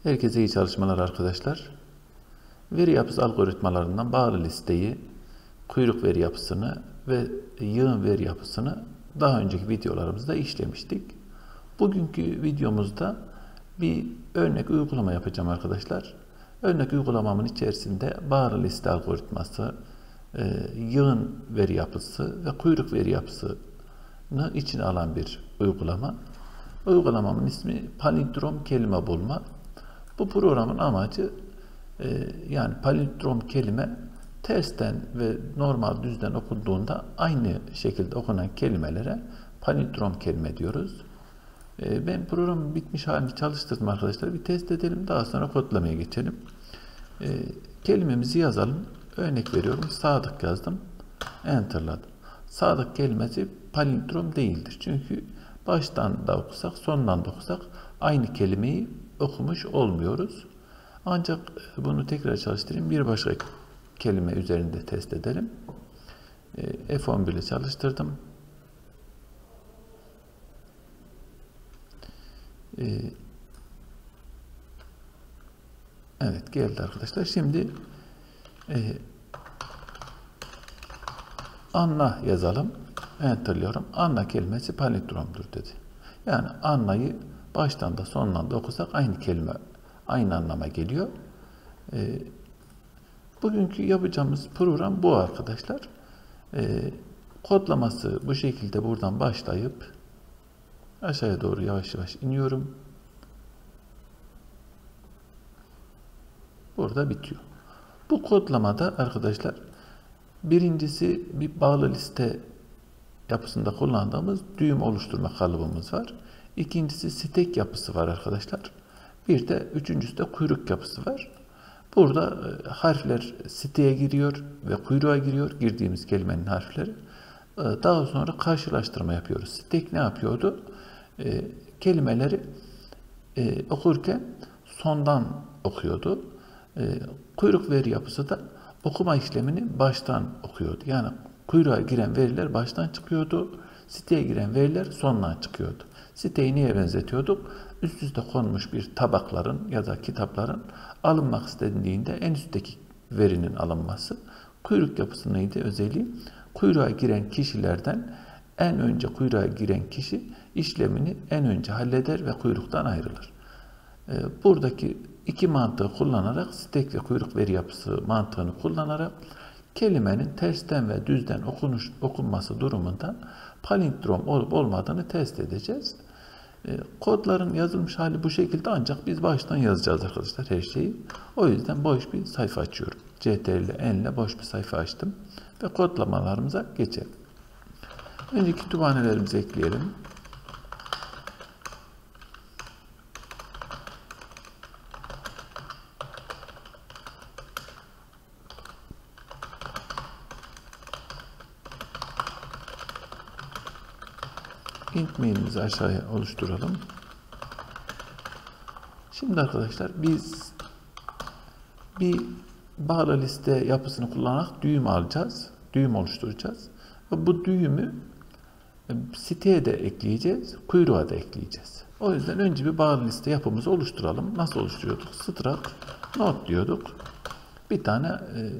Herkese iyi çalışmalar arkadaşlar. Veri yapısı algoritmalarından bağlı listeyi, kuyruk veri yapısını ve yığın veri yapısını daha önceki videolarımızda işlemiştik. Bugünkü videomuzda bir örnek uygulama yapacağım arkadaşlar. Örnek uygulamamın içerisinde bağlı liste algoritması, yığın veri yapısı ve kuyruk veri yapısını içine alan bir uygulama. Uygulamamın ismi palindrom kelime bulma. Bu programın amacı yani palindrom kelime tersten ve normal düzden okunduğunda aynı şekilde okunan kelimelere palindrom kelime diyoruz. Ben programın bitmiş halini çalıştırdım arkadaşlar. Bir test edelim. Daha sonra kodlamaya geçelim. Kelimemizi yazalım. Örnek veriyorum. Sadık yazdım. Enter'ladım. Sadık kelimesi palindrom değildir. Çünkü baştan da okusak, sondan da okusak aynı kelimeyi okumuş olmuyoruz. Ancak bunu tekrar çalıştırayım. Bir başka kelime üzerinde test edelim. F11 ile çalıştırdım. Evet, geldi arkadaşlar. Şimdi Anna yazalım. Enter'lıyorum. Anna kelimesi palindromdur dedi. Yani Anna'yı baştan da sondan da okusak aynı kelime, aynı anlama geliyor. Bugünkü yapacağımız program bu arkadaşlar. Kodlaması bu şekilde buradan başlayıp aşağıya doğru yavaş yavaş iniyorum. Burada bitiyor. Bu kodlamada arkadaşlar birincisi bir bağlı liste yapısında kullandığımız düğüm oluşturma kalıbımız var. İkincisi stack yapısı var arkadaşlar. Bir de üçüncüsü de kuyruk yapısı var. Burada harfler siteye giriyor ve kuyruğa giriyor. Girdiğimiz kelimenin harfleri. Daha sonra karşılaştırma yapıyoruz. Stack ne yapıyordu? Kelimeleri okurken sondan okuyordu. Kuyruk veri yapısı da okuma işlemini baştan okuyordu. Yani kuyruğa giren veriler baştan çıkıyordu. Siteye giren veriler sondan çıkıyordu. Siteyi niye benzetiyorduk? Üst üste konmuş bir tabakların ya da kitapların alınmak istendiğinde en üstteki verinin alınması. Kuyruk yapısı neydi özelliği? Kuyruğa giren kişilerden en önce kuyruğa giren kişi işlemini en önce halleder ve kuyruktan ayrılır. Buradaki iki mantığı kullanarak stack ve kuyruk veri yapısı mantığını kullanarak kelimenin tersten ve düzden okunması durumunda palindrom olup olmadığını test edeceğiz. Kodların yazılmış hali bu şekilde ancak biz baştan yazacağız arkadaşlar her şeyi. O yüzden boş bir sayfa açıyorum. CTRL ile boş bir sayfa açtım ve kodlamalarımıza geçelim. Önce kütüphanelerimizi ekleyelim. Int main'imizi aşağıya oluşturalım. Şimdi arkadaşlar biz bir bağlı liste yapısını kullanarak düğüm alacağız. Düğüm oluşturacağız. Ve bu düğümü siteye de ekleyeceğiz. Kuyruğa da ekleyeceğiz. O yüzden önce bir bağlı liste yapımızı oluşturalım. Nasıl oluşturuyorduk? Struct node diyorduk. Bir tane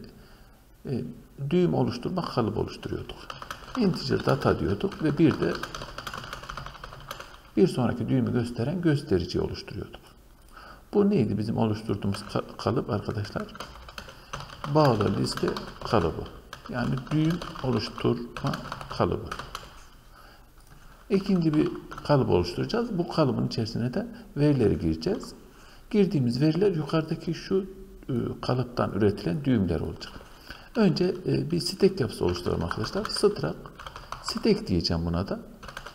düğüm oluşturma kalıbı oluşturuyorduk. Integer data diyorduk ve bir de bir sonraki düğümü gösteren göstericiyi oluşturuyorduk. Bu neydi bizim oluşturduğumuz kalıp arkadaşlar? Bağlı liste kalıbı. Yani düğüm oluşturma kalıbı. İkinci bir kalıp oluşturacağız. Bu kalıbın içerisine de verileri gireceğiz. Girdiğimiz veriler yukarıdaki şu kalıptan üretilen düğümler olacak. Önce bir stack yapısı oluşturalım arkadaşlar. Stack diyeceğim buna da.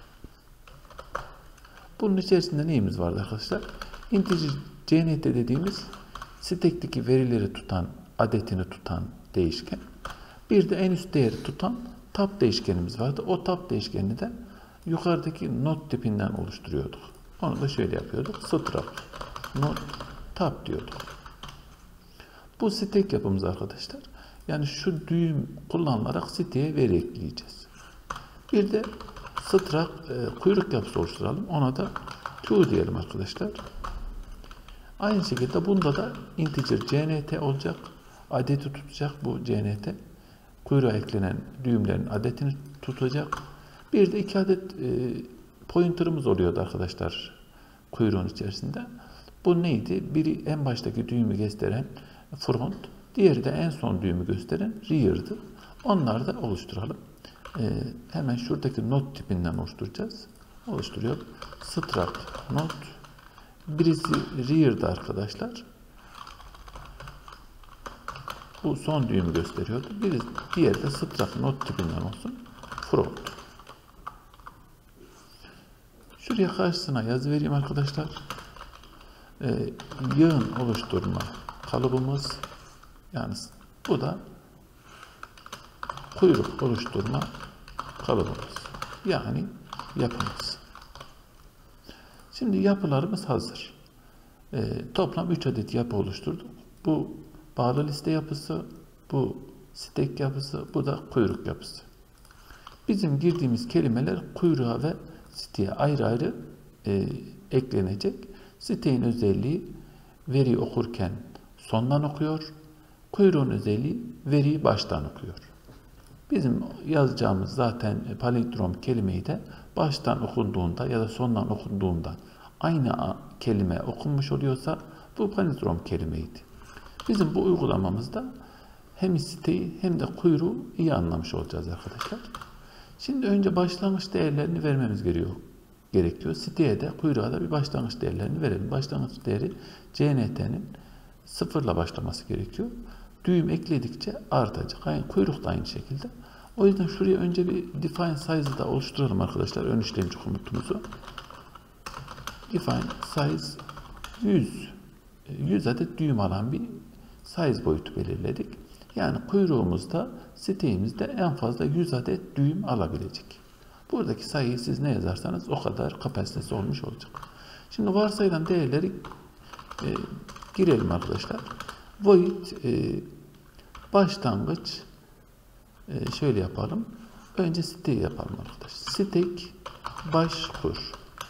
Bunun içerisinde neyimiz vardı arkadaşlar? Integer cnt dediğimiz stack'teki verileri tutan, adetini tutan değişken. Bir de en üst değeri tutan tab değişkenimiz vardı. O tab değişkenini de yukarıdaki not tipinden oluşturuyorduk. Onu da şöyle yapıyorduk. Struct not tab diyorduk. Bu stack yapımız arkadaşlar. Yani şu düğüm kullanılarak siteye veri ekleyeceğiz. Bir de struct kuyruk yapısı oluşturalım. Ona da to diyelim arkadaşlar. Aynı şekilde bunda da integer cnt olacak. Adeti tutacak bu cnt. Kuyruğa eklenen düğümlerin adetini tutacak. Bir de 2 adet pointer'ımız oluyordu arkadaşlar kuyruğun içerisinde. Bu neydi? Biri en baştaki düğümü gösteren front, diğeri de en son düğümü gösteren rear'dı. Onları da oluşturalım. Hemen şuradaki not tipinden oluşturacağız. Oluşturuyor. Struct not. Birisi rear'da arkadaşlar. Bu son düğümü gösteriyordu. Diğeri de struct not tipinden olsun. Front. Şuraya karşısına yazı vereyim arkadaşlar. Yığın oluşturma kalıbımız, yani bu da kuyruk oluşturma kalıbımız, yani yapımız. Şimdi yapılarımız hazır. Toplam 3 adet yapı oluşturduk. Bu bağlı liste yapısı, bu stack yapısı, bu da kuyruk yapısı. Bizim girdiğimiz kelimeler kuyruğa ve siteye ayrı ayrı eklenecek. Siteyin özelliği veri okurken sondan okuyor. Kuyruğun özelliği veriyi baştan okuyor. Bizim yazacağımız zaten palindrom kelimeyi de baştan okunduğunda ya da sondan okunduğunda aynı kelime okunmuş oluyorsa bu palindrom kelimeydi. Bizim bu uygulamamızda hem siteyi hem de kuyruğu iyi anlamış olacağız arkadaşlar. Şimdi önce başlangıç değerlerini vermemiz gerekiyor. Siteye de kuyruğa da bir başlangıç değerlerini verelim. Başlangıç değeri cnt'nin 0 ile başlaması gerekiyor. Düğüm ekledikçe artacak. Kuyruk da aynı şekilde. O yüzden şuraya önce bir define size'ı da oluşturalım arkadaşlar. Ön işlemci komutumuzu. Define size 100 adet düğüm alan bir size boyutu belirledik. Yani kuyruğumuzda, siteyimizde en fazla 100 adet düğüm alabilecek. Buradaki sayıyı siz ne yazarsanız o kadar kapasitesi olmuş olacak. Şimdi varsayılan değerleri girelim arkadaşlar. Void başlangıç şöyle yapalım. Önce siteyi yapalım arkadaşlar. Stack baş kur.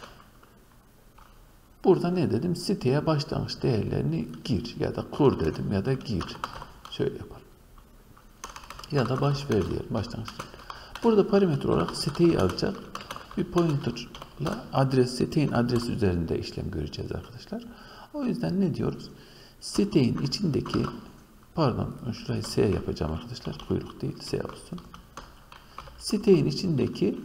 Burada ne dedim? Siteye başlangıç değerlerini gir ya da kur dedim ya da gir. Şöyle yapalım. Ya da baş ver diyelim. Başlangıç değeri. Burada parametre olarak siteyi alacak. Bir pointer'la adres, siteyin adresi üzerinde işlem göreceğiz arkadaşlar. O yüzden ne diyoruz? Siteyin içindeki, pardon şurayı S yapacağım arkadaşlar. Kuyruk değil S olsun. Siteyin içindeki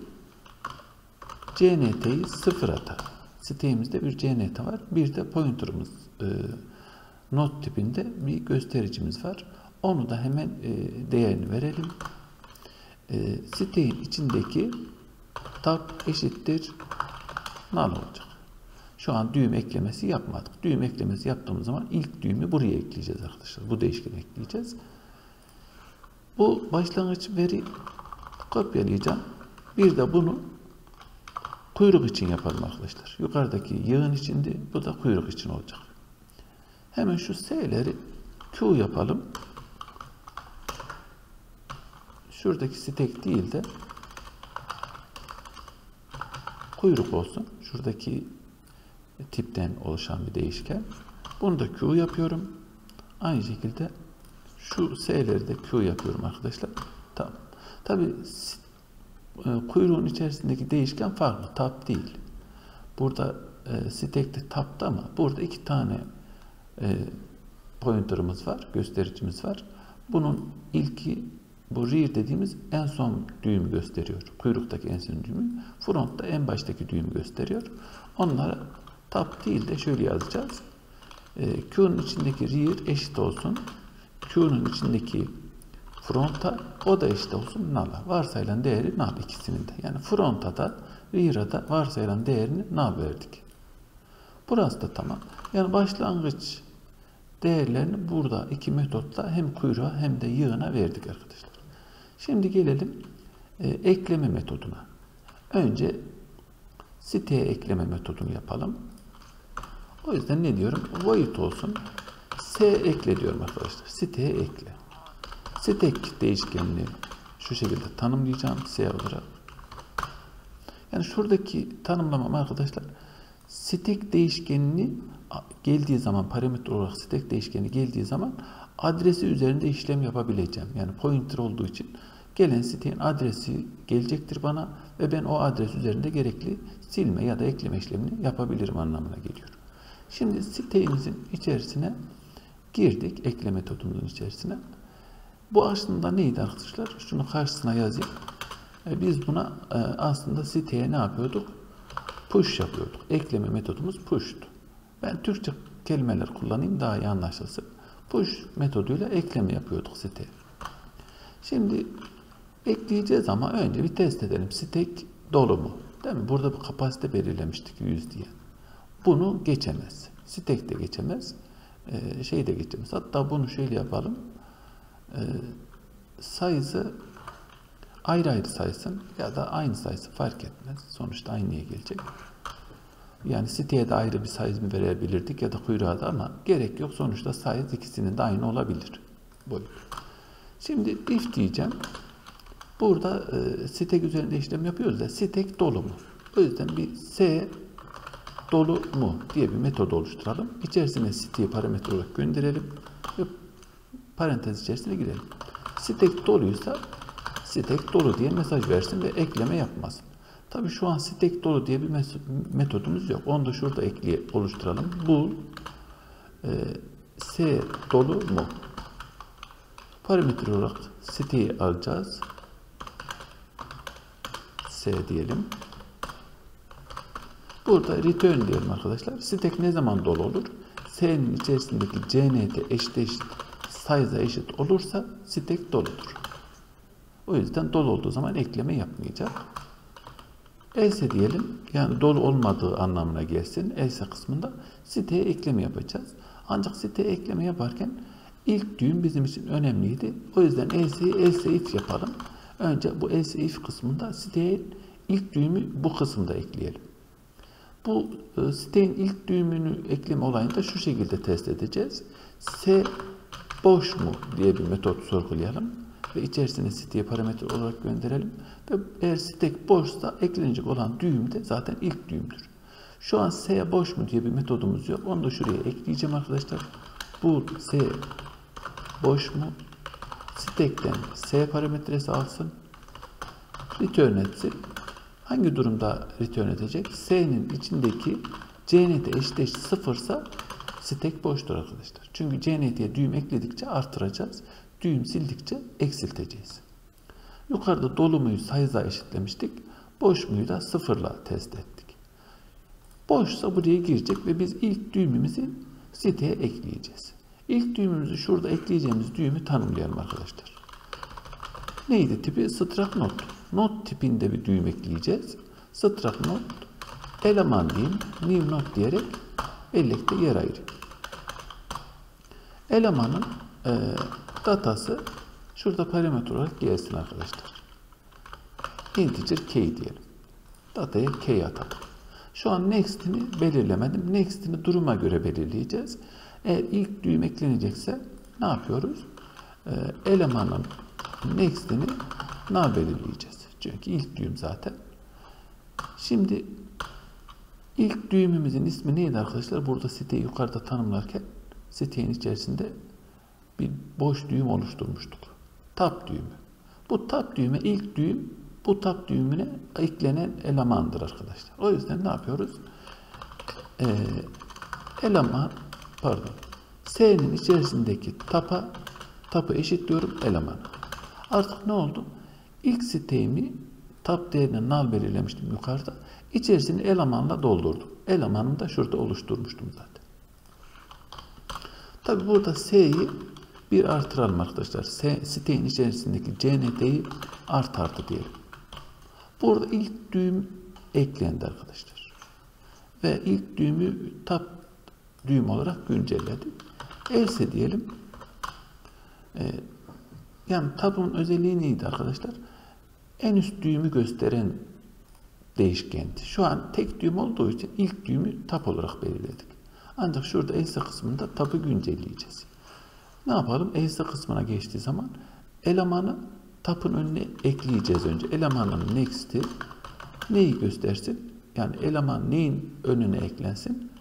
cnt'yi 0 atar. Siteyimizde bir cnt var. Bir de pointer'ımız not tipinde bir göstericimiz var. Onu da hemen değerini verelim. Siteyin içindeki tab eşittir null olacak. Şu an düğüm eklemesi yapmadık. Düğüm eklemesi yaptığımız zaman ilk düğümü buraya ekleyeceğiz arkadaşlar. Bu değişkeni ekleyeceğiz. Bu başlangıç veri kopyalayacağım. Bir de bunu kuyruk için yapalım arkadaşlar. Yukarıdaki yığın içindi. Bu da kuyruk için olacak. Hemen şu S'leri Q yapalım. Şuradaki stack değil de kuyruk olsun. Şuradaki tipten oluşan bir değişken. Bunu da Q yapıyorum. Aynı şekilde şu S'leri de Q yapıyorum arkadaşlar. Tamam. Tabi kuyruğun içerisindeki değişken farklı. Tab değil. Burada stack'te tab'da ama burada 2 tane pointer'ımız var. Göstericimiz var. Bunun ilki bu rear dediğimiz en son düğümü gösteriyor. Kuyruktaki en son düğümü. Front'ta en baştaki düğümü gösteriyor. Onlara tab değil de şöyle yazacağız. Q'nun içindeki rear eşit olsun. Q'nun içindeki front'a o da eşit olsun null'a. Varsayılan değeri null ikisinin de. Yani front'a da rear'a da varsayılan değerini null verdik. Burası da tamam. Yani başlangıç değerlerini burada iki metotla hem kuyruğa hem de yığına verdik arkadaşlar. Şimdi gelelim ekleme metoduna. Önce siteye ekleme metodunu yapalım. O yüzden ne diyorum? Void olsun. S ekle diyorum arkadaşlar. Siteye ekle. Stack değişkenini şu şekilde tanımlayacağım S olarak. Yani şuradaki tanımlamam arkadaşlar, stack değişkenini geldiği zaman, parametre olarak stack değişkeni geldiği zaman adresi üzerinde işlem yapabileceğim. Yani pointer olduğu için gelen sitenin adresi gelecektir bana ve ben o adres üzerinde gerekli silme ya da ekleme işlemini yapabilirim anlamına geliyor. Şimdi sitemizin içerisine girdik, ekleme metodumuzun içerisine. Bu aslında neydi arkadaşlar? Şunu karşısına yazayım. Biz buna aslında siteye ne yapıyorduk? Push yapıyorduk. Ekleme metodumuz push'tu. Ben Türkçe kelimeler kullanayım daha iyi anlaşılsın. Push metoduyla ekleme yapıyorduk siteye. Şimdi ekleyeceğiz ama önce bir test edelim. Stack dolu mu? Değil mi? Burada bir kapasite belirlemiştik 100 diye. Bunu geçemez. Stack de geçemez. Şey de geçemez. Hatta bunu şöyle yapalım. Size'ı ayrı ayrı saysın ya da aynı sayısı fark etmez. Sonuçta aynıya gelecek. Yani siteye de ayrı bir size mi verebilirdik ya da kuyruğa da ama gerek yok. Sonuçta size ikisinin de aynı olabilir. Boyut. Şimdi if diyeceğim. Burada stack üzerinde işlem yapıyoruz da stack dolu mu? O yüzden bir s dolu mu diye bir metod oluşturalım. İçerisine siteyi parametre olarak gönderelim ve parantez içerisine girelim. Stack doluysa stack dolu diye mesaj versin ve ekleme yapmasın. Tabi şu an stack dolu diye bir metodumuz yok. Onu da şurada oluşturalım. Bu s dolu mu? Parametre olarak siteyi alacağız. S diyelim. Burada return diyelim arkadaşlar. Stack ne zaman dolu olur? S'nin içerisindeki cnt eşit size'a eşit olursa stack doludur. O yüzden dolu olduğu zaman ekleme yapmayacak. Else diyelim. Yani dolu olmadığı anlamına gelsin. Else kısmında siteye ekleme yapacağız. Ancak siteye ekleme yaparken ilk düğüm bizim için önemliydi. O yüzden else if yapalım. Önce bu else if kısmında siteye ilk düğümü bu kısımda ekleyelim. Bu sitenin ilk düğümünü ekleme olayını da şu şekilde test edeceğiz. S boş mu diye bir metot sorgulayalım ve içerisine siteye parametre olarak gönderelim ve eğer site boşsa eklenecek olan düğüm de zaten ilk düğümdür. Şu an S boş mu diye bir metodumuz yok. Onu da şuraya ekleyeceğim arkadaşlar. Bu S boş mu? Stack'ten S parametresi alsın. Return etsin. Hangi durumda return edecek? S'nin içindeki cnt eşit 0 ise stack boştur arkadaşlar. Çünkü cnt'ye düğüm ekledikçe artıracağız. Düğüm sildikçe eksilteceğiz. Yukarıda dolu muyu size'a eşitlemiştik. Boş muyu da 0 ile test ettik. Boşsa buraya girecek ve biz ilk düğümümüzü siteye ekleyeceğiz. İlk düğümümüzü şurada ekleyeceğimiz düğümü tanımlayalım arkadaşlar. Neydi tipi? Struct not. Not tipinde bir düğüm ekleyeceğiz. Struct not eleman diyeyim. New not diyerek bellekte yer ayırayım. Elemanın datası şurada parametre olarak gelsin arkadaşlar. Integer k diyelim. Dataya k atalım. Şu an next'ini belirlemedim. Next'ini duruma göre belirleyeceğiz. Eğer ilk düğüm eklenecekse ne yapıyoruz? Elemanın next'ini null belirleyeceğiz. Çünkü ilk düğüm zaten. Şimdi ilk düğümümüzün ismi neydi arkadaşlar? Burada siteyi yukarıda tanımlarken sitenin içerisinde bir boş düğüm oluşturmuştuk. Tab düğümü. Bu tab düğümü ilk düğüm bu tab düğümüne eklenen elemandır arkadaşlar. O yüzden ne yapıyoruz? S'nin içerisindeki tab'ı eşitliyorum elemanı. Artık ne oldu? İlk sitemi tab değerine null belirlemiştim yukarıda. İçerisini elemanla doldurdum. Elemanını da şurada oluşturmuştum zaten. Tabi burada S'yi bir artıralım arkadaşlar. Sitenin içerisindeki cnt'yi artı diyelim. Burada ilk düğüm eklendi arkadaşlar. Ve ilk düğümü tab düğüm olarak güncelledi. Else diyelim. Yani tab'ın özelliği neydi arkadaşlar? En üst düğümü gösteren değişkendi. Şu an tek düğüm olduğu için ilk düğümü tab olarak belirledik. Ancak şurada else kısmında tab'ı güncelleyeceğiz. Ne yapalım? Else kısmına geçtiği zaman elemanı tab'ın önüne ekleyeceğiz önce. Elemanın next'i neyi göstersin? Yani eleman neyin önüne eklensin?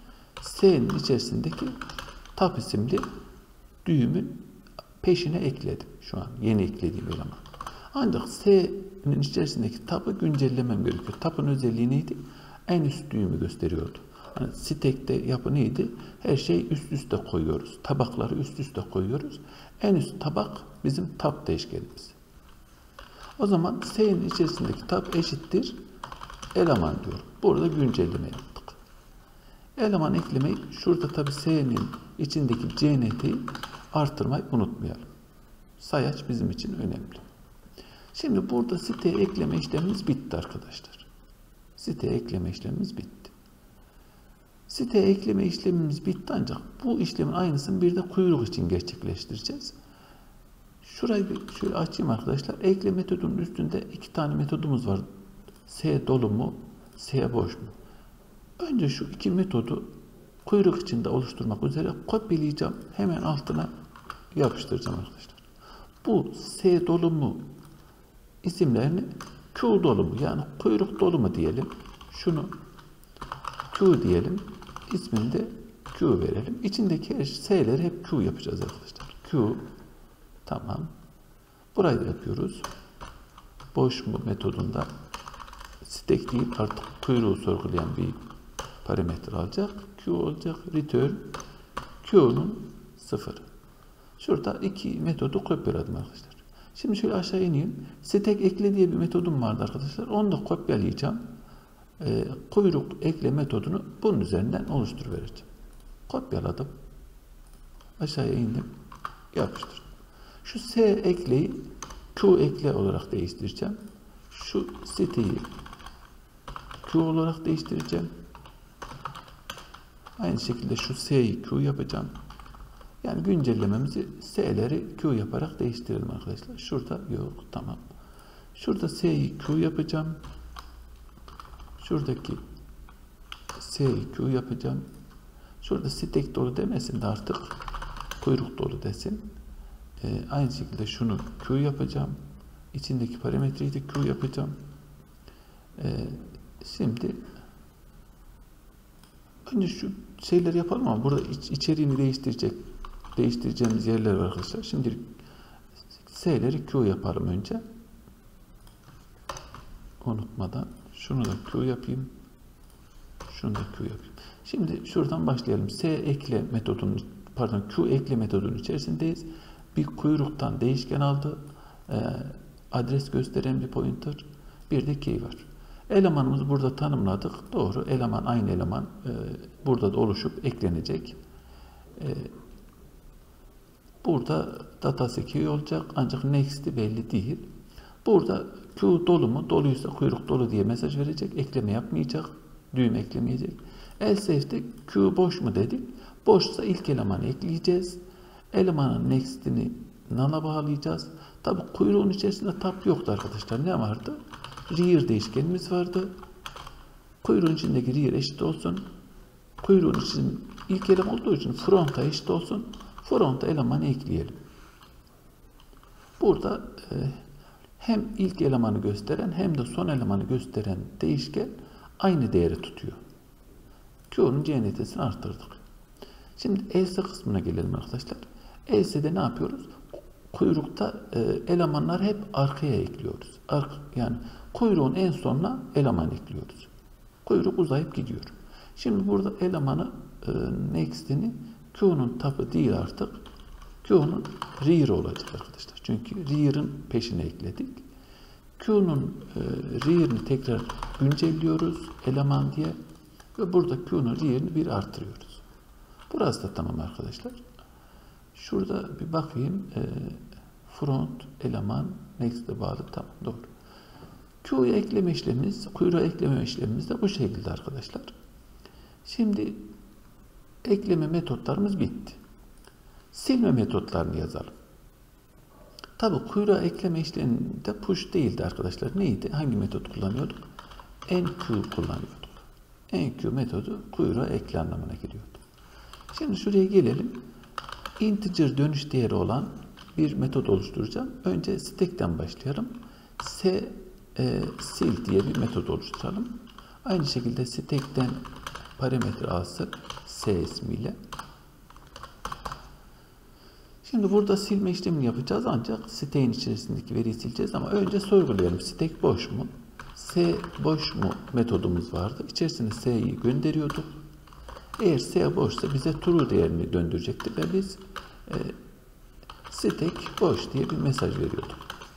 S'nin içerisindeki tab isimli düğümün peşine ekledim. Şu an yeni eklediğim eleman. Ancak S'nin içerisindeki tab'ı güncellemem gerekiyor. Tab'ın özelliği neydi? En üst düğümü gösteriyordu. Hani stack'te yapı neydi? Her şeyi üst üste koyuyoruz. Tabakları üst üste koyuyoruz. En üst tabak bizim tab değişkenimiz. O zaman S'nin içerisindeki tab eşittir eleman diyor. Burada güncelleme yaptık. Eleman eklemeyi, şurada tabi S'nin içindeki CNT'yi artırmayı unutmayalım. Sayaç bizim için önemli. Şimdi burada siteye ekleme işlemimiz bitti arkadaşlar. Siteye ekleme işlemimiz bitti. Siteye ekleme işlemimiz bitti ancak bu işlemin aynısını bir de kuyruk için gerçekleştireceğiz. Şurayı bir şöyle açayım arkadaşlar. Ekle metodunun üstünde iki tane metodumuz var. S dolu mu, S boş mu? Önce şu iki metodu kuyruk içinde oluşturmak üzere kopyalayacağım. Hemen altına yapıştıracağım arkadaşlar. Bu S dolu mu isimlerini Q dolu mu yani kuyruk dolu mu diyelim. Şunu Q diyelim. İsmini de Q verelim. İçindeki S'leri hep Q yapacağız arkadaşlar. Q. Tamam. Burayı da yapıyoruz. Boş mu metodunda stack değil artık kuyruğu sorgulayan bir parametre alacak. Q olacak. Return Q'nun 0. Şurada iki metodu kopyaladım arkadaşlar. Şimdi şöyle aşağı ineyim. Stack ekle diye bir metodum vardı arkadaşlar. Onu da kopyalayacağım. Kuyruk ekle metodunu bunun üzerinden oluşturuvereceğim. Kopyaladım. Aşağıya indim. Yapıştırdım. Şu S ekleyi Q ekle olarak değiştireceğim. Şu siteyi Q olarak değiştireceğim. Aynı şekilde şu S'yi Q yapacağım. Yani güncellememizi S'leri Q yaparak değiştirelim arkadaşlar. Şurada yok. Tamam. Şurada S'yi Q yapacağım. Şuradaki S'yi Q yapacağım. Şurada stack dolu demesin de artık kuyruk dolu desin. Aynı şekilde şunu Q yapacağım. İçindeki parametreyi de Q yapacağım. Şimdi önce şu şeyleri yapalım ama burada içeriğini değiştireceğimiz yerler var arkadaşlar. Şimdi S'leri Q yapalım önce. Unutmadan şunu da Q yapayım. Şunu da Q yapayım. Şimdi şuradan başlayalım. Q ekle metodunun içerisindeyiz. Bir kuyruktan değişken aldı. Adres gösteren bir pointer. Bir de key var. Elemanımızı burada tanımladık. Doğru. Eleman aynı eleman. Burada da oluşup eklenecek. Burada datası key olacak. Ancak next'i belli değil. Burada Q dolu mu? Doluysa kuyruk dolu diye mesaj verecek. Ekleme yapmayacak. Düğüm eklemeyecek. Elsefe'de Q boş mu dedik. Boşsa ilk elemanı ekleyeceğiz. Elemanın next'ini null'a bağlayacağız. Tabi kuyruğun içerisinde tab yoktu arkadaşlar. Ne vardı? Rear değişkenimiz vardı. Kuyruğun içindeki rear eşit olsun. Kuyruğun için ilk eleman olduğu için front'a eşit olsun. Front'a elemanı ekleyelim. Burada hem ilk elemanı gösteren hem de son elemanı gösteren değişken aynı değeri tutuyor. Q'nun CNT'sini arttırdık. Şimdi else kısmına gelelim arkadaşlar. Else'de ne yapıyoruz? Kuyrukta elemanlar hep arkaya ekliyoruz. Yani kuyruğun en sonuna eleman ekliyoruz. Kuyruk uzayıp gidiyor. Şimdi burada elemanı next'ini Q'nun tab'ı değil artık. Q'nun rear olacak arkadaşlar. Çünkü rear'ın peşine ekledik. Q'nun rear'ını tekrar güncelliyoruz eleman diye ve burada Q'nun rear'ını bir artırıyoruz. Burası da tamam arkadaşlar. Şurada bir bakayım. Front eleman next'e bağlı. Tamam doğru. Q'ya ekleme işlemimiz, kuyruğa ekleme işlemimiz de bu şekilde arkadaşlar. Şimdi ekleme metotlarımız bitti. Silme metotlarını yazalım. Tabi kuyruğa ekleme işleminde push değildi arkadaşlar. Neydi? Hangi metot kullanıyorduk? enqueue kullanıyorduk. Enqueue metodu kuyruğa ekle anlamına geliyordu. Şimdi şuraya gelelim. Integer dönüş değeri olan bir metot oluşturacağım. Önce stack'ten başlayalım. Sil diye bir metot oluşturalım. Aynı şekilde stack'ten parametre alsın. S ismiyle. Şimdi burada silme işlemini yapacağız ancak siteğin içerisindeki veriyi sileceğiz ama önce sorgulayalım. Stek boş mu? S boş mu metodumuz vardı. İçerisine S'yi gönderiyorduk. Eğer S boşsa bize true değerini döndürecekti ve biz stek boş diye bir mesaj veriyorduk.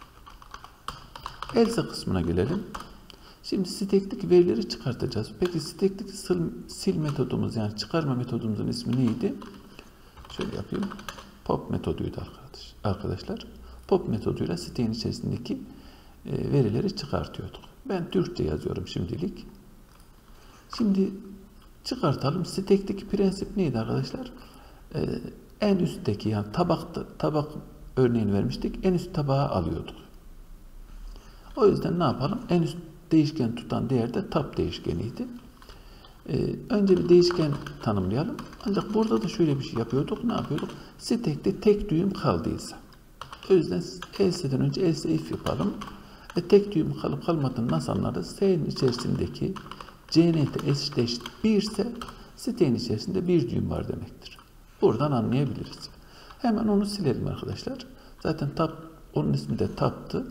Else kısmına gelelim. Şimdi sitekteki verileri çıkartacağız. Peki sitekteki sil metodumuz yani çıkarma metodumuzun ismi neydi? Şöyle yapayım. Pop metoduydu arkadaşlar. Pop metoduyla sitenin içerisindeki verileri çıkartıyorduk. Ben Türkçe yazıyorum şimdilik. Şimdi çıkartalım. Sitekteki prensip neydi arkadaşlar? En üstteki yani tabak örneğini vermiştik. En üst tabağı alıyorduk. O yüzden ne yapalım? En üst değişken tutan değer de tab değişkeniydi. Önce bir değişken tanımlayalım. Ancak burada da şöyle bir şey yapıyorduk. Ne yapıyorduk? Stekte tek düğüm kaldıysa. O yüzden else'den önce else if yapalım. Tek düğüm kalıp kalmadığını nasıl anlarız? S'nin içerisindeki cnt eşit 1 ise sitenin içerisinde bir düğüm var demektir. Buradan anlayabiliriz. Hemen onu silelim arkadaşlar. Zaten onun ismi de tab'tı.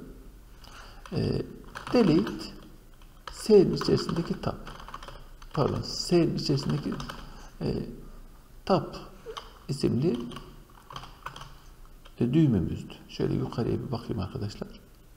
Delete S'nin içerisindeki tab. Pardon, S'nin içerisindeki tab isimli düğümümüzdü. Şöyle yukarıya bir bakayım arkadaşlar.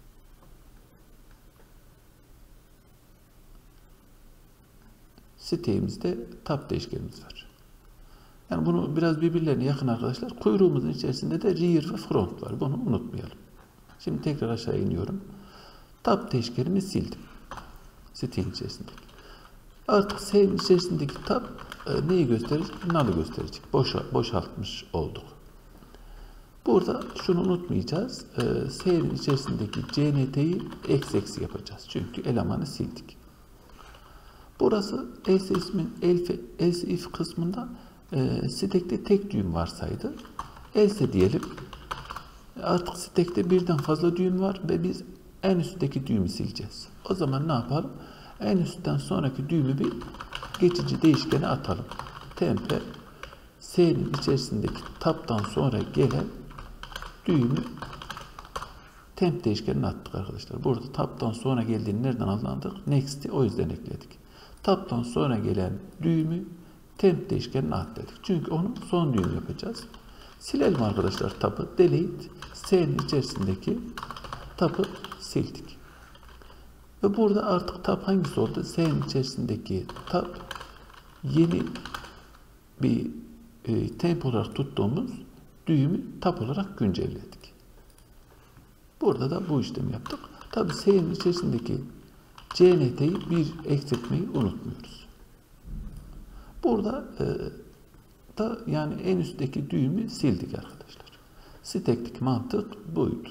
Siteğimizde tab değişkenimiz var. Yani bunu biraz birbirlerine yakın arkadaşlar. Kuyruğumuzun içerisinde de rear ve front var. Bunu unutmayalım. Şimdi tekrar aşağı iniyorum. Tab değişkenimi sildim. Siteğin içerisindeki. Artık S'nin içerisindeki tab neyi gösterecek? Null'ı gösterecek. Boşaltmış olduk. Burada şunu unutmayacağız. S'nin içerisindeki cnt'yi eksi yapacağız. Çünkü elemanı sildik. Burası else if kısmında stekte tek düğüm varsaydı. Else diyelim. Artık stekte birden fazla düğüm var ve biz en üstteki düğümü sileceğiz. O zaman ne yapalım? En üstten sonraki düğümü bir geçici değişkene atalım. Tempe S'nin içerisindeki tab'dan sonra gelen düğümü temp değişkenine attık arkadaşlar. Burada tab'dan sonra geldiğini nereden anladık? Next'i o yüzden ekledik. Tab'dan sonra gelen düğümü temp değişkenine at dedik. Çünkü onu son düğüm yapacağız. Silelim arkadaşlar tab'ı. Delete S'nin içerisindeki tab'ı sildik. Ve burada artık tab hangisi oldu? S'nin içerisindeki tab yeni bir temp olarak tuttuğumuz düğümü tab olarak güncelledik. Burada da bu işlemi yaptık. Tabi S'nin içerisindeki cnt'yi bir eksiltmeyi unutmuyoruz. Burada da yani en üstteki düğümü sildik arkadaşlar. Stek'teki mantık buydu.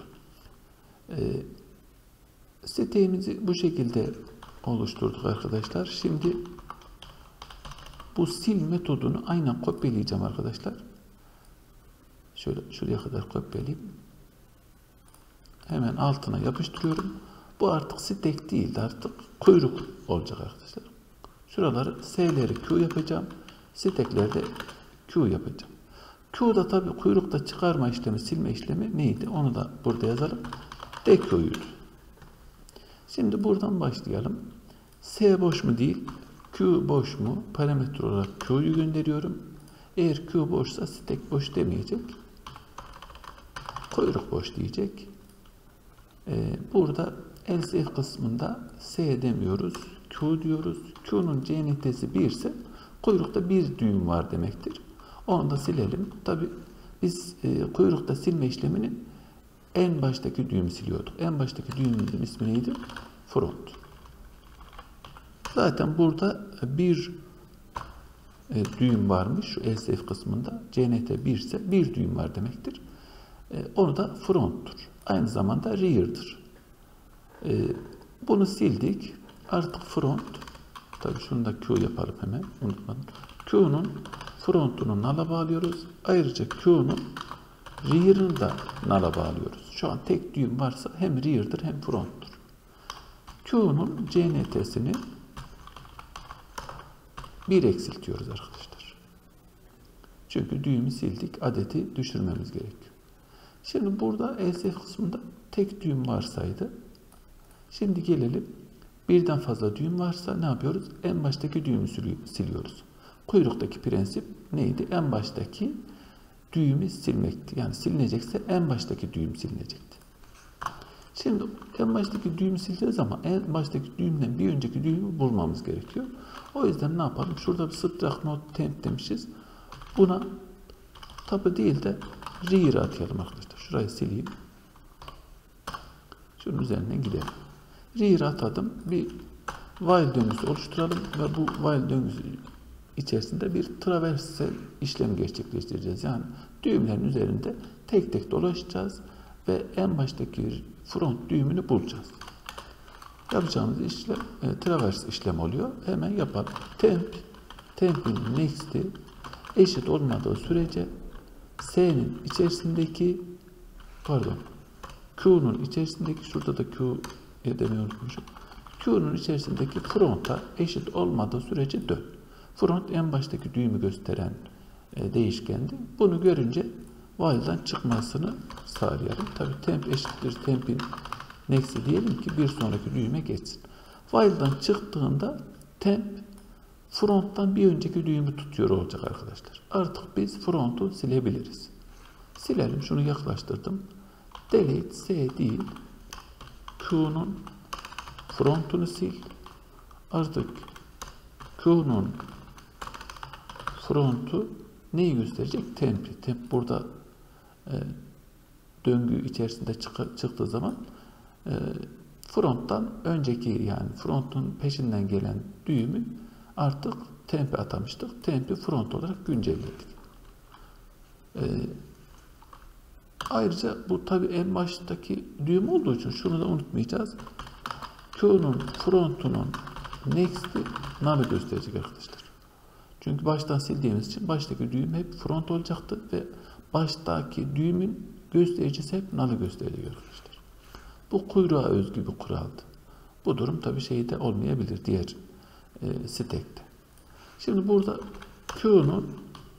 Siteğimizi bu şekilde oluşturduk arkadaşlar. Şimdi bu sil metodunu aynen kopyalayacağım arkadaşlar. Şöyle şuraya kadar kopyalayayım. Hemen altına yapıştırıyorum. Bu artık stek değil, artık kuyruk olacak arkadaşlar. Şuraları S'leri Q yapacağım. Steklerde Q yapacağım. Q'da tabi kuyrukta çıkarma işlemi, silme işlemi neydi? Onu da burada yazalım. DQ'ydu. Şimdi buradan başlayalım. S boş mu değil, Q boş mu? Parametre olarak Q'yu gönderiyorum. Eğer Q boşsa stek boş demeyecek. Kuyruk boş diyecek. Burada else if kısmında S demiyoruz. Q diyoruz. Q'nun cnt'si 1 ise kuyrukta bir düğüm var demektir. Onu da silelim. Tabi biz kuyrukta silme işlemini en baştaki düğümü siliyorduk. En baştaki düğümümüzün ismi neydi? Front. Zaten burada bir düğüm varmış. Şu else if kısmında cnt 1 ise bir düğüm var demektir. Onu da front'tur. Aynı zamanda rear'dır. Bunu sildik. Artık front. Tabii şunu da Q yapalım hemen. Unutmadım. Q'nun front'unu null'a bağlıyoruz. Ayrıca Q'nun rear'ını da null'a bağlıyoruz. Şu an tek düğüm varsa hem rear'dır hem front'tur. Q'nun cnt'sini 1 eksiltiyoruz arkadaşlar. Çünkü düğümü sildik, adeti düşürmemiz gerekiyor. Şimdi burada else kısmında tek düğüm varsaydı. Şimdi gelelim, birden fazla düğüm varsa ne yapıyoruz? En baştaki düğümü siliyoruz. Kuyruktaki prensip neydi? En baştaki düğümü silmekti. Yani silinecekse en baştaki düğüm silinecekti. Şimdi en baştaki düğümü sileceğiz ama en baştaki düğümden bir önceki düğümü bulmamız gerekiyor. O yüzden ne yapalım? Şurada bir subtract node temp demişiz. Buna tabi değil de rear atayalım arkadaşlar. Şurayı sileyim. Şunun üzerinden gidelim. Rear atadım. Bir while döngüsü oluşturalım ve bu while döngüsü içerisinde bir traversal işlem gerçekleştireceğiz. Yani düğümlerin üzerinde tek tek dolaşacağız ve en baştaki front düğümünü bulacağız. Yapacağımız işlem traverse işlem oluyor. Hemen yapalım. Temp'in next'i eşit olmadığı sürece S'nin içerisindeki Q'nun içerisindeki, şurada da Q demeyi unutmuşum. Q'nun içerisindeki front'a eşit olmadığı sürece dön. Front en baştaki düğümü gösteren değişkendi. Bunu görünce while'dan çıkmasını sağlayalım. Tabi temp eşittir temp'in next'i diyelim ki bir sonraki düğüme geçsin. While'dan çıktığında temp front'tan bir önceki düğümü tutuyor olacak arkadaşlar. Artık biz front'u silebiliriz. Silelim. Şunu yaklaştırdım. Delete S değil. Q'nun front'unu sil. Artık Q'nun front'u neyi gösterecek? Temp'i. Temp burada döngü içerisinde çıktığı zaman front'tan önceki, yani front'un peşinden gelen düğümü artık temp'e atamıştık. Temp'i front olarak güncelledik. Ayrıca bu tabi en baştaki düğüm olduğu için şunu da unutmayacağız. Q'nun front'unun next'i null'ı gösterecek arkadaşlar. Çünkü baştan sildiğimiz için baştaki düğüm hep front olacaktı ve baştaki düğümün göstericisi hep null'ı gösterecek arkadaşlar. Bu kuyruğa özgü bir kuraldı. Bu durum tabi şeyde olmayabilir diğer stack'te. Şimdi burada Q'nun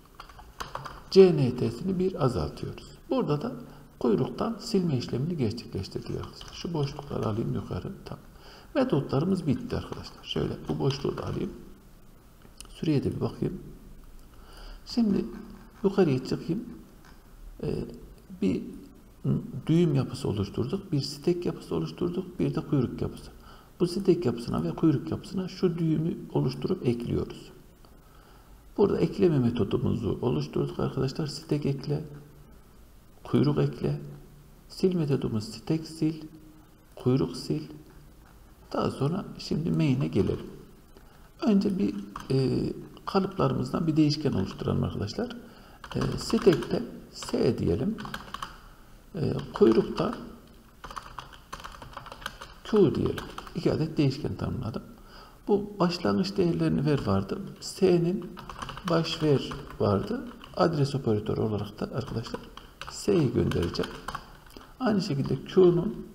CNT'sini bir azaltıyoruz. Burada da kuyruktan silme işlemini gerçekleştirdik arkadaşlar. Şu boşlukları alayım yukarı. Tamam. Metotlarımız bitti arkadaşlar. Şöyle bu boşluğu da alayım. Süreye de bir bakayım. Şimdi yukarıya çıkayım. Bir düğüm yapısı oluşturduk. Bir stack yapısı oluşturduk. Bir de kuyruk yapısı. Bu stack yapısına ve kuyruk yapısına şu düğümü oluşturup ekliyoruz. Burada ekleme metodumuzu oluşturduk arkadaşlar. Stack ekle, kuyruk ekle. Sil metodumuz stack sil, kuyruk sil. Daha sonra şimdi main'e gelelim. Önce bir kalıplarımızdan bir değişken oluşturalım arkadaşlar. Stack'te S diyelim. Kuyrukta Q diyelim. 2 adet değişken tanımladım. Bu başlangıç değerlerini ver vardı. S'nin baş ver vardı. Adres operatörü olarak da arkadaşlar S'yi göndereceğim. Aynı şekilde Q'nun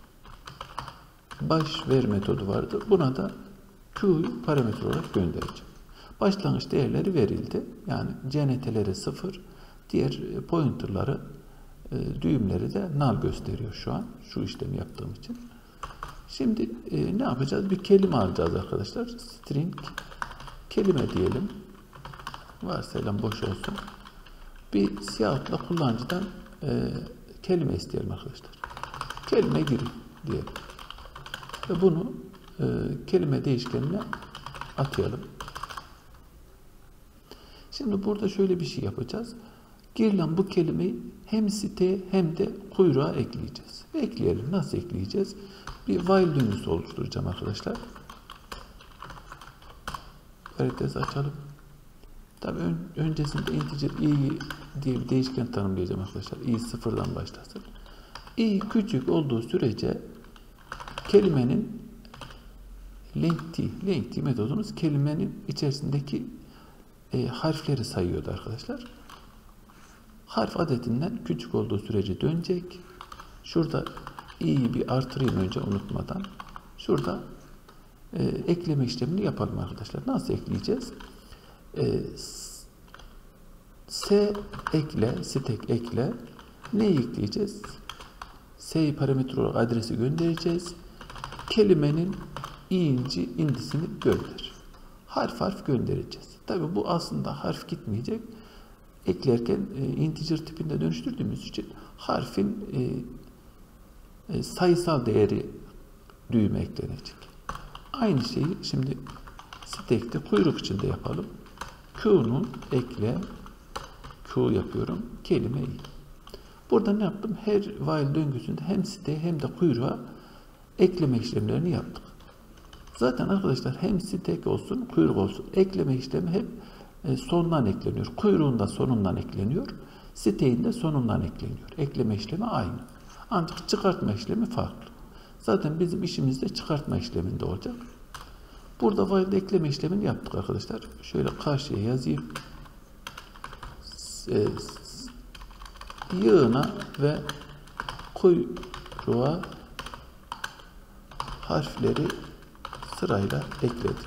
baş ver metodu vardı. Buna da Q'yu parametre olarak göndereceğim. Başlangıç değerleri verildi. Yani CNT'leri 0, diğer pointer'ları, düğümleri de null gösteriyor şu an. Şu işlemi yaptığım için. Şimdi ne yapacağız? Bir kelime alacağız arkadaşlar. String kelime diyelim. Varsayılan boş olsun. Bir siyahla kullanıcıdan kelime isteyelim arkadaşlar. Kelime giriyor diyelim. Ve bunu kelime değişkenine atayalım. Şimdi burada şöyle bir şey yapacağız. Girilen bu kelimeyi hem siteye hem de kuyruğa ekleyeceğiz. Ekleyelim. Nasıl ekleyeceğiz? Bir while döngüsü oluşturacağım arkadaşlar. Parantez açalım. Tabi öncesinde integer i diye bir değişken tanımlayacağım arkadaşlar. I sıfırdan başlasın. I küçük olduğu sürece kelimenin length metodumuz kelimenin içerisindeki harfleri sayıyordu arkadaşlar. Harf adetinden küçük olduğu sürece dönecek. Şurada i'yi bir artırayım önce unutmadan. Şurada ekleme işlemini yapalım arkadaşlar. Nasıl ekleyeceğiz? S ekle, stack ekle. Ne yükleyeceğiz? S parametre olarak adresi göndereceğiz. Kelimenin indisini gönder. Harf göndereceğiz. Tabi bu aslında harf gitmeyecek. Eklerken integer tipinde dönüştürdüğümüz için harfin sayısal değeri düğüme eklenecek. Aynı şeyi şimdi stack'te kuyruk içinde yapalım. Q'nun ekle, Q yapıyorum, kelimeyi. Burada ne yaptım? Her while döngüsünde hem siteye hem de kuyruğa ekleme işlemlerini yaptık. Zaten arkadaşlar hem stack olsun, kuyruk olsun ekleme işlemi hep sondan ekleniyor. Kuyruğun da sonundan ekleniyor. Stack'in de sonundan ekleniyor. Ekleme işlemi aynı. Ancak çıkartma işlemi farklı. Zaten bizim işimiz de çıkartma işleminde olacak. Burada while'de ekleme işlemini yaptık arkadaşlar. Şöyle karşıya yazayım. Yığına ve kuyruğa harfleri sırayla ekledik.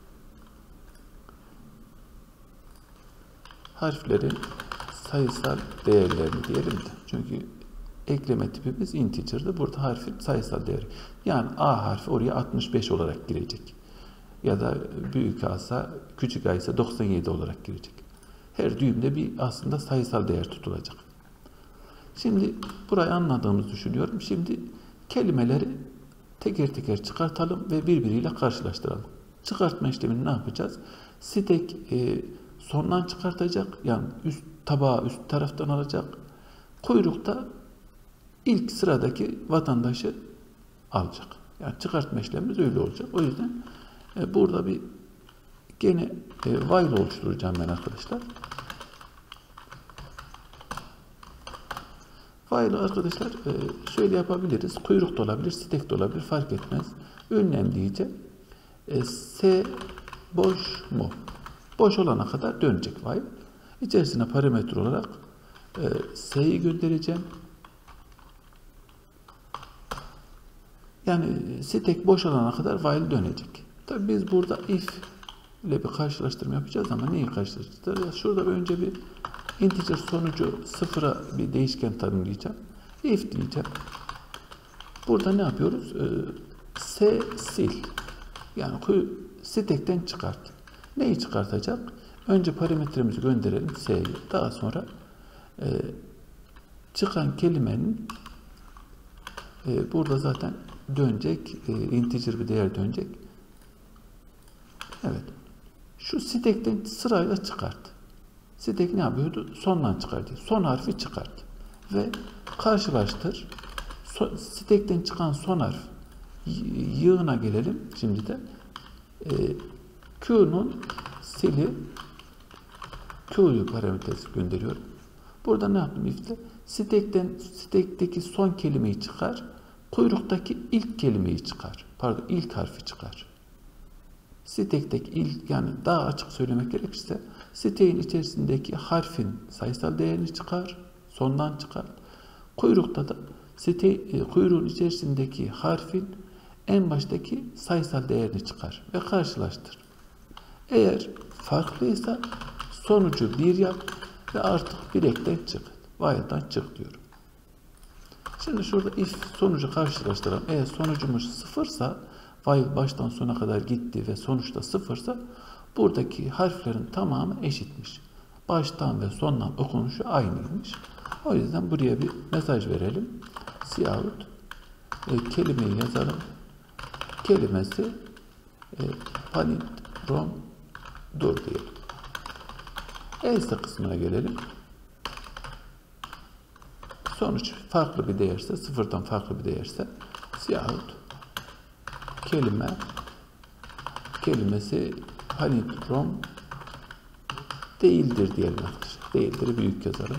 Harflerin sayısal değerlerini diyelim de. Çünkü ekleme tipimiz integer'dı. Burada harfin sayısal değeri. Yani A harfi oraya 65 olarak girecek. Ya da büyük A ise, küçük A ise 97 olarak girecek. Her düğümde bir aslında sayısal değer tutulacak. Şimdi burayı anladığımızı düşünüyorum. Şimdi kelimeleri teker teker çıkartalım ve birbiriyle karşılaştıralım. Çıkartma işlemini ne yapacağız? Stack sondan çıkartacak. Yani üst tabağı üst taraftan alacak. Kuyrukta ilk sıradaki vatandaşı alacak. Yani çıkartma işlemimiz öyle olacak. O yüzden burada bir gene while oluşturacağım ben arkadaşlar. While arkadaşlar şöyle yapabiliriz. Kuyruk da olabilir, stack de olabilir, fark etmez. Ünlem diyeceğim. S boş mu? Boş olana kadar dönecek while. İçerisine parametre olarak S'yi göndereceğim. Yani stack boş olana kadar while dönecek. Tabii biz burada if ile bir karşılaştırma yapacağız ama neyi karşılaştıracağız? Şurada önce bir integer sonucu sıfıra bir değişken tanımlayacağım. If diyeceğim. Burada ne yapıyoruz? Sil. Yani stack'ten çıkart. Neyi çıkartacak? Önce parametremizi gönderelim S'yi. Daha sonra çıkan kelimenin burada zaten dönecek. Integer bir değer dönecek. Evet. Şu stack'ten sırayla çıkart. Stack ne yapıyordu? Sondan çıkartıyor. Son harfi çıkart. Ve karşılaştır. Stack'ten çıkan son harf yığına gelelim. Şimdi de Q'nun sili Q'yu parametresi gönderiyorum. Burada ne yaptım if'te? Stack'teki son kelimeyi çıkar. Kuyruktaki ilk kelimeyi çıkar. Pardon, ilk harfi çıkar. Stack'teki ilk, yani daha açık söylemek gerekirse stack'in içerisindeki harfin sayısal değerini çıkar, sondan çıkar. Kuyrukta da kuyruğun içerisindeki harfin en baştaki sayısal değerini çıkar ve karşılaştır. Eğer farklıysa sonucu 1 yap ve artık bir ekten çık. While'dan çık diyorum. Şimdi şurada if sonucu karşılaştıralım. Eğer sonucumuz sıfırsa, while baştan sona kadar gitti ve sonuçta sıfırsa, buradaki harflerin tamamı eşitmiş. Baştan ve sondan okunuşu aynıymış. O yüzden buraya bir mesaj verelim. Cout kelimeyi yazalım. Kelimesi palindrom dur diyelim. Else kısmına gelelim. Sonuç farklı bir değerse, sıfırdan farklı bir değerse cout kelimesi palindrom değildir diyelim arkadaşlar. Değildir büyük yazalım.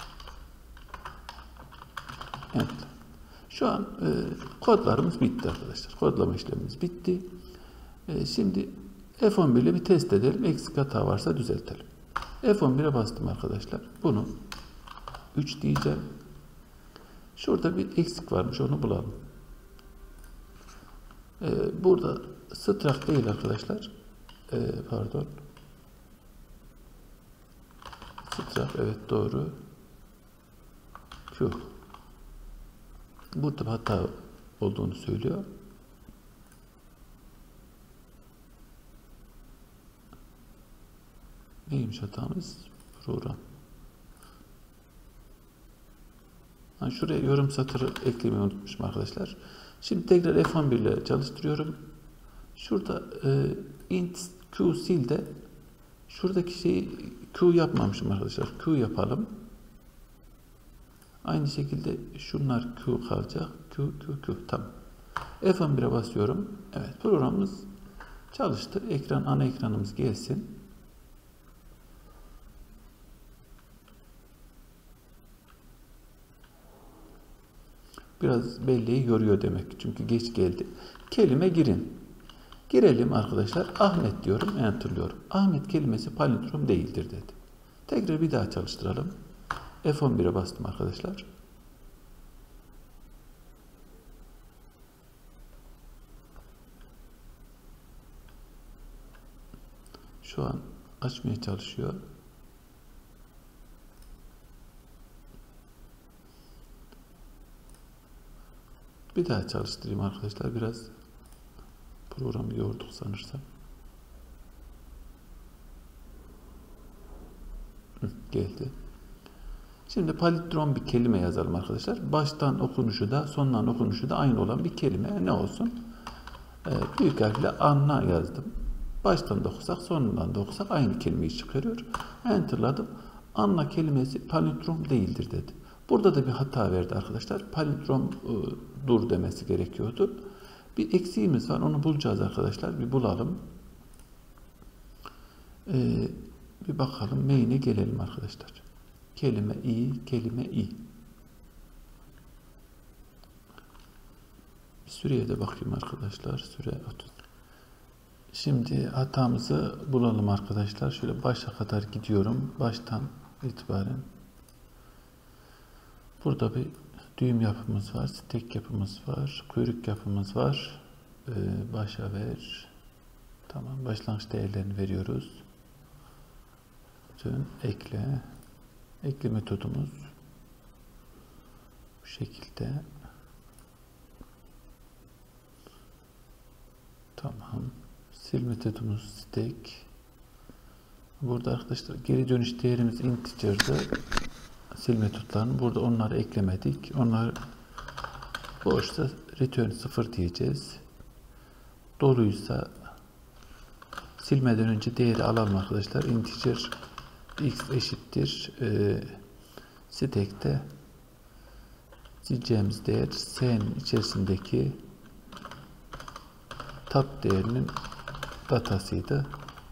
Evet. Şu an kodlarımız bitti arkadaşlar. Kodlama işlemimiz bitti. Şimdi F11 ile bir test edelim. Eksik hata varsa düzeltelim. F11'e bastım arkadaşlar. Bunu 3 diyeceğim. Şurada bir eksik varmış. Onu bulalım. Burada struct değil arkadaşlar. Pardon. Strap, evet doğru. Q. Burada hata olduğunu söylüyor. Neymiş hatamız? Program. Şuraya yorum satırı eklemeyi unutmuşum arkadaşlar. Şimdi tekrar F11 ile çalıştırıyorum. Şurada int q sil de şuradaki şeyi q yapmamışım arkadaşlar. Q yapalım. Aynı şekilde şunlar q kalacak. Q. Tamam. F11'e basıyorum. Evet, programımız çalıştı. Ana ekranımız gelsin. Biraz belleği yoruyor demek. Çünkü geç geldi. Kelime girin. Girelim arkadaşlar. Ahmet diyorum. Enter'lıyorum. Ahmet kelimesi palindrom değildir dedi. Tekrar bir daha çalıştıralım. F11'e bastım arkadaşlar. Şu an açmaya çalışıyor. Bir daha çalıştırayım arkadaşlar. Biraz programı yorduk sanırsam. Geldi. Şimdi palindrom bir kelime yazalım arkadaşlar. Baştan okunuşu da sondan okunuşu da aynı olan bir kelime. Ne olsun? Büyük harfle Anna yazdım. Baştan da okusak sonundan da okusak aynı kelimeyi çıkarıyor. Enter'ladım. Anna kelimesi palindrom değildir dedi. Burada da bir hata verdi arkadaşlar. Palindrom dur demesi gerekiyordu. Bir eksiğimiz var. Onu bulacağız arkadaşlar. Bir bulalım. Bir bakalım. Main'e gelelim arkadaşlar. Kelime i. Bir süreye de bakayım arkadaşlar. Süre 30. Şimdi hatamızı bulalım arkadaşlar. Şöyle başa kadar gidiyorum. Baştan itibaren. Burada bir düğüm yapımız var. Stek yapımız var. Kuyruk yapımız var. Başa ver. Tamam. Başlangıç değerlerini veriyoruz. Bütün ekle. Ekle metodumuz bu şekilde. Tamam. Sil metodumuz stek. Burada arkadaşlar geri dönüş değerimiz integer'dı. Sil metotlarını burada onları eklemedik. Onlar boşsa return 0 diyeceğiz. Doluysa silmeden önce değeri alalım arkadaşlar. Integer x eşittir stek'te sileceğimiz değer s'nin içerisindeki tab değerinin datasıydı.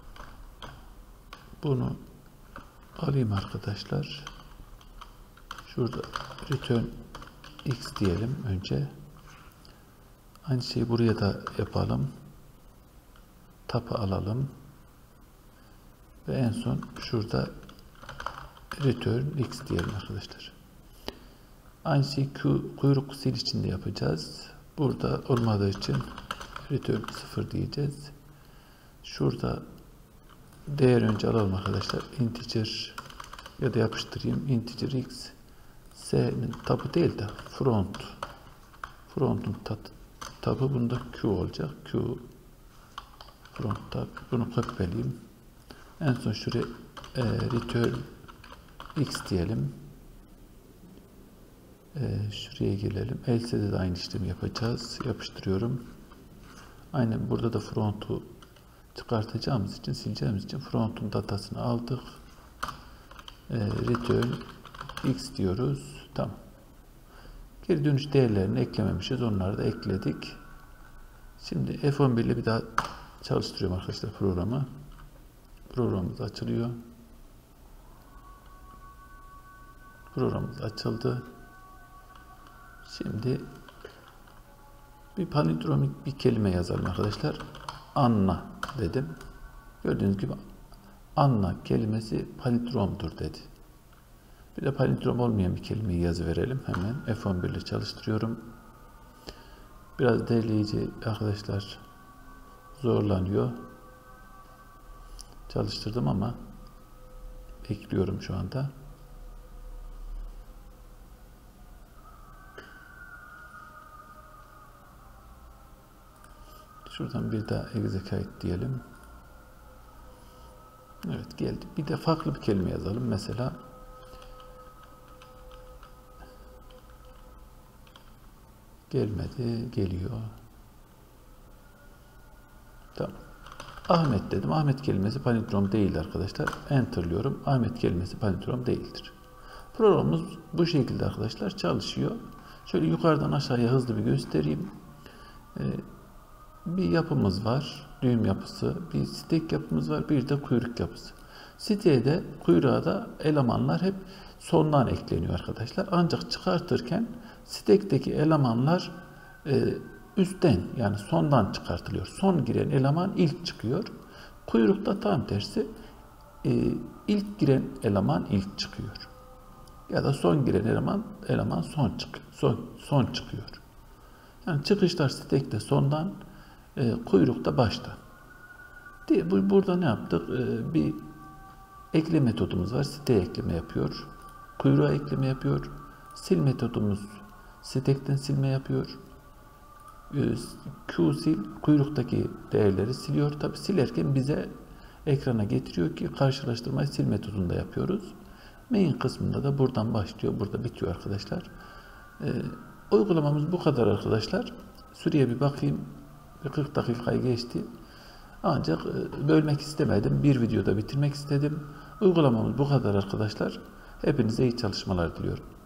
Bunu alayım arkadaşlar. Şurada return x diyelim önce. Aynı şeyi buraya da yapalım. Tab'ı alalım. Ve en son şurada return x diyelim arkadaşlar. Aynı şeyi kuyruk sil için de yapacağız. Burada olmadığı için return 0 diyeceğiz. Şurada değer önce alalım arkadaşlar. Integer ya da yapıştırayım. Integer x s'nin tabı değil de front'un tabı bunda q olacak. Q front tab. Bunu kopyalayayım. En son şuraya return x diyelim. Şuraya gelelim. Else'de de aynı işlemi yapacağız. Yapıştırıyorum. Aynen burada da front'u çıkartacağımız için, sileceğimiz için front'un datasını aldık. Return x diyoruz. Tamam. Geri dönüş değerlerini eklememişiz. Onları da ekledik. Şimdi F11 ile bir daha çalıştırıyorum arkadaşlar programı. Programımız açılıyor. Programımız açıldı. Şimdi bir palindromik bir kelime yazalım arkadaşlar. Anna dedim. Gördüğünüz gibi Anna kelimesi palindromdur dedi. Bir de palindrom olmayan bir kelimeyi yazıverelim hemen. F11 ile çalıştırıyorum. Biraz derleyici arkadaşlar zorlanıyor. Çalıştırdım ama ekliyorum şu anda. Şuradan bir daha execute diyelim. Evet, geldi. Bir de farklı bir kelime yazalım. Mesela gelmedi, geliyor. Tamam. Ahmet dedim. Ahmet kelimesi palindrom değil arkadaşlar. Enter'lıyorum. Ahmet kelimesi palindrom değildir. Programımız bu şekilde arkadaşlar çalışıyor. Şöyle yukarıdan aşağıya hızlı bir göstereyim. Bir yapımız var. Düğüm yapısı. Bir stek yapımız var. Bir de kuyruk yapısı. Siteye de kuyruğa da elemanlar hep sondan ekleniyor arkadaşlar. Ancak çıkartırken stekteki elemanlar üstten yani sondan çıkartılıyor. Son giren eleman ilk çıkıyor. Kuyrukta tam tersi ilk giren eleman ilk çıkıyor. Ya da son giren eleman son çıkıyor. Yani çıkışlar stekte sondan, kuyrukta baştan. Burada ne yaptık? Bir ekle metodumuz var. Siteye ekleme yapıyor. Kuyruğa ekleme yapıyor. Sil metodumuz stekten silme yapıyor. Qsil kuyruktaki değerleri siliyor. Tabi silerken bize ekrana getiriyor ki karşılaştırmayı sil metodunda yapıyoruz. Main kısmında da buradan başlıyor. Burada bitiyor arkadaşlar. Uygulamamız bu kadar arkadaşlar. Süreye bir bakayım. 40 dakikayı geçti. Ancak bölmek istemedim. Bir videoda bitirmek istedim. Uygulamamız bu kadar arkadaşlar. Hepinize iyi çalışmalar diliyorum.